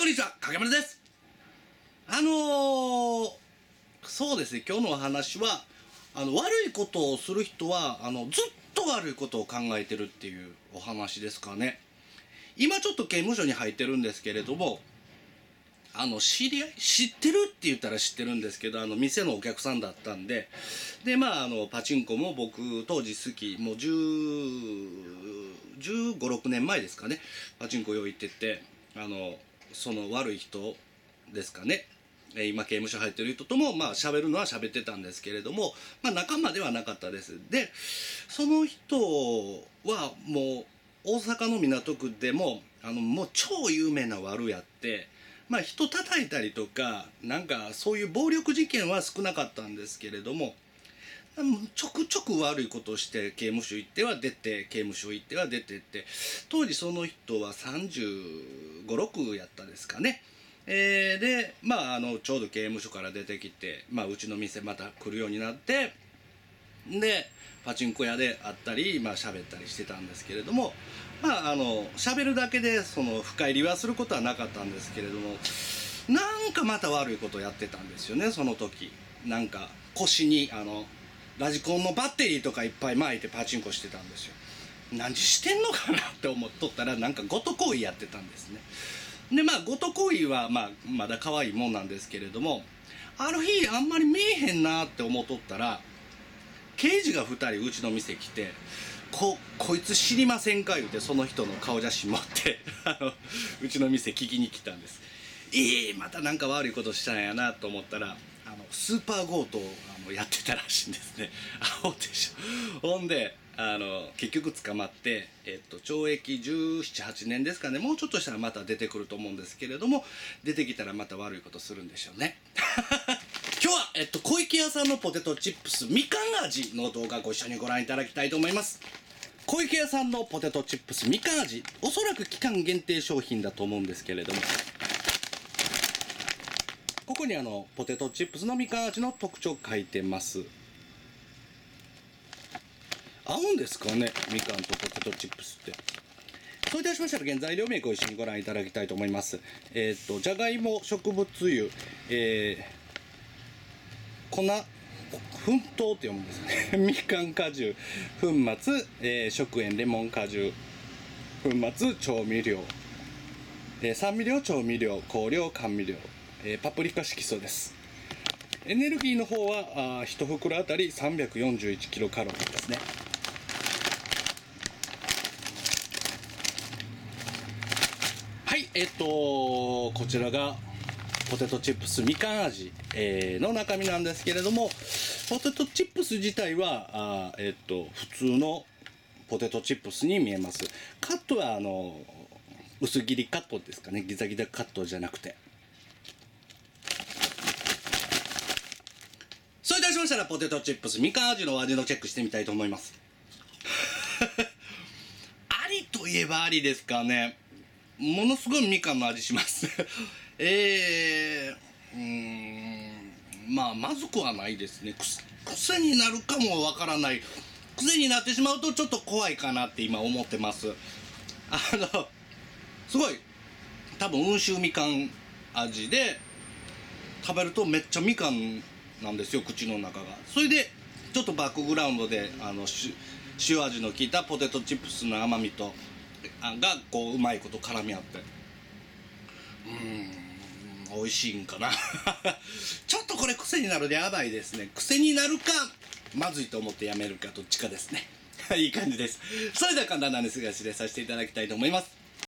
こんにちは、影丸です。そうですね、今日のお話は、悪いことをする人は、ずっと悪いことを考えてるっていうお話ですかね。今ちょっと刑務所に入ってるんですけれども、知ってるって言ったら知ってるんですけど、店のお客さんだったんで、で、パチンコも僕、当時好き、もう15、6年前ですかね、パチンコ用行ってて、その悪い人ですかね、今刑務所入ってる人とも喋るのは喋ってたんですけれども、仲間ではなかったです。でその人はもう大阪の港区でももう超有名な悪やって、人叩いたりとかなんかそういう暴力事件は少なかったんですけれども、ちょくちょく悪いことをして刑務所行っては出て、刑務所行っては出てって、当時その人は35、6やったですかね。でちょうど刑務所から出てきて、うちの店また来るようになって、でパチンコ屋で会ったり喋ったりしてたんですけれども、喋るだけでその深入りはすることはなかったんですけれども、なんかまた悪いことをやってたんですよね。その時なんか腰にラジコンのバッテリーとかいっぱい巻いてパチンコしてたんですよ。何してんのかなって思っとったら、なんかごと行為やってたんですね。でごと行為はまだ可愛いもんなんですけれども、ある日あんまり見えへんなって思っとったら、刑事が2人うちの店来て、こいつ知りませんか言うて、その人の顔写真持ってうちの店聞きに来たんです。またなんか悪いことしたんやなと思ったら、スーパー強盗をやってたらしいんですね。アホでしょ。ほんで結局捕まって、懲役17、8年ですかね。もうちょっとしたらまた出てくると思うんですけれども、出てきたらまた悪いことするんでしょうね。今日は、小池屋さんのポテトチップスみかん味の動画ご一緒にご覧いただきたいと思います。小池屋さんのポテトチップスみかん味、おそらく期間限定商品だと思うんですけれども、ここにポテトチップスのみかん味の特徴書いてます。合うんですかね、みかんとポテトチップスって。そういたしましたら原材料名ご一緒にご覧いただきたいと思います。じゃがいも、植物油、粉、粉糖って読むんですね。みかん果汁、粉末、食塩、レモン果汁、粉末、調味料、酸味料、調味料、香料、甘味料、パプリカ色素です。エネルギーの方は1袋あたり341キロカロリーですね。はい、こちらがポテトチップスみかん味、の中身なんですけれども、ポテトチップス自体は普通のポテトチップスに見えます。カットは薄切りカットですかね。ギザギザカットじゃなくて。そういたしましたらポテトチップスみかん味の味のチェックしてみたいと思います。ありといえばありですかね。ものすごいみかんの味しますまずくはないですね。癖になるかもわからない。癖になってしまうとちょっと怖いかなって今思ってます。すごい多分温州みかん味で、食べるとめっちゃみかんなんですよ、口の中が。それでちょっとバックグラウンドで塩味の効いたポテトチップスの甘みとがこううまいこと絡み合って、美味しいんかなちょっとこれ癖になるでやばいですね。癖になるかまずいと思ってやめるかどっちかですねいい感じです。それでは簡単なですが指令させていただきたいと思います。